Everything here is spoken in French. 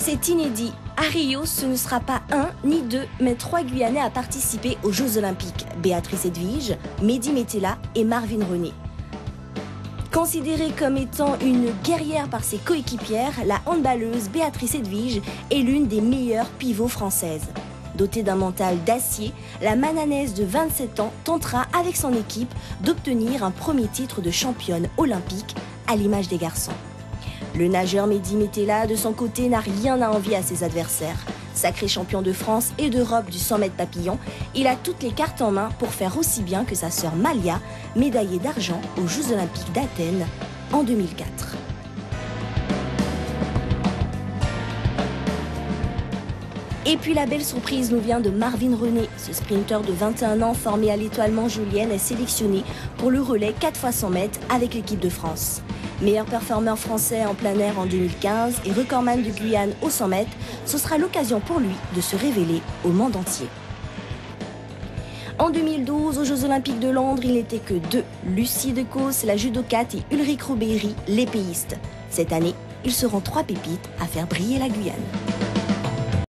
C'est inédit. À Rio, ce ne sera pas un ni deux, mais 3 Guyanais à participer aux Jeux Olympiques. Béatrice Edwige, Mehdi Metella et Marvin René. Considérée comme étant une guerrière par ses coéquipières, la handballeuse Béatrice Edwige est l'une des meilleures pivots françaises. Dotée d'un mental d'acier, la Mananaise de 27 ans tentera avec son équipe d'obtenir un premier titre de championne olympique à l'image des garçons. Le nageur Mehdi Metella, de son côté, n'a rien à envier à ses adversaires. Sacré champion de France et d'Europe du 100 mètres papillon, il a toutes les cartes en main pour faire aussi bien que sa sœur Malia, médaillée d'argent aux Jeux Olympiques d'Athènes en 2004. Et puis la belle surprise nous vient de Marvin René. Ce sprinter de 21 ans formé à l'Étoile Montjulienne est sélectionné pour le relais 4 x 100 mètres avec l'équipe de France. Meilleur performeur français en plein air en 2015 et recordman de Guyane au 100 mètres, ce sera l'occasion pour lui de se révéler au monde entier. En 2012, aux Jeux Olympiques de Londres, il n'était que 2, Lucie Decausse, la judokate, et Ulrich Robéry, l'épéiste. Cette année, ils seront 3 pépites à faire briller la Guyane.